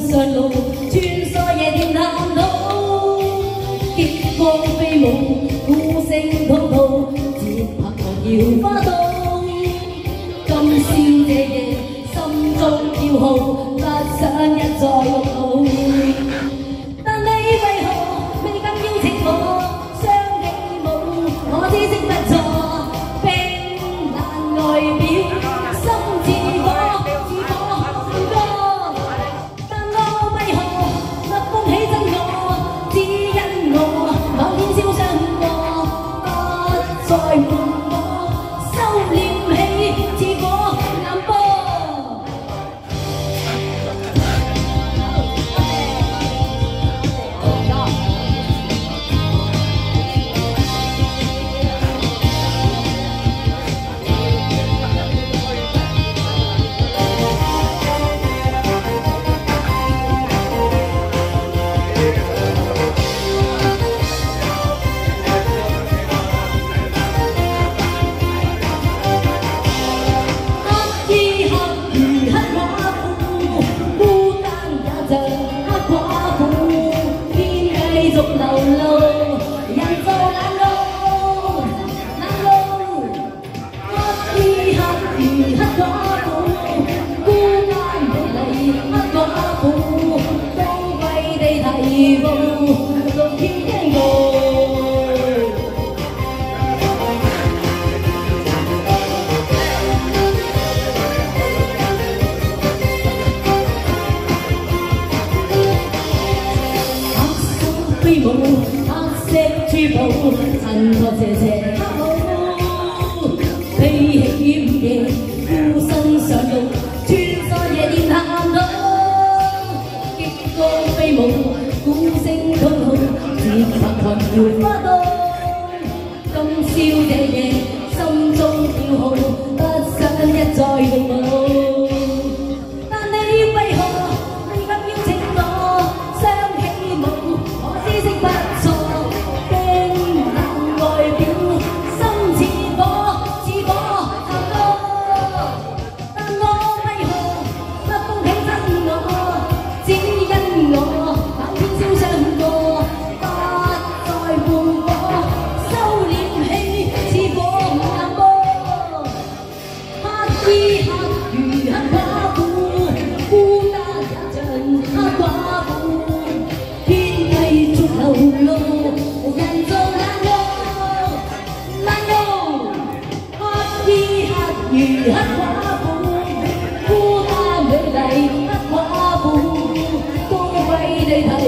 上路，穿梭夜店探討，激光飛舞，鼓聲滔滔，節拍狂搖花動。今宵這夜，心中叫號，不想一再碌路。但你為何未敢邀請我雙起舞？我知識不錯，冰冷外表。 飛舞，黑色珠寶，襯托斜斜黑舞，飛起午夜，孤身上路，穿梭夜店探討，激光飛舞，鼓聲滔滔，節拍狂搖花動。今宵這夜，心中叫號，不想一再碌路。 如黑寡婦，孤單美麗黑寡婦，高貴地頭。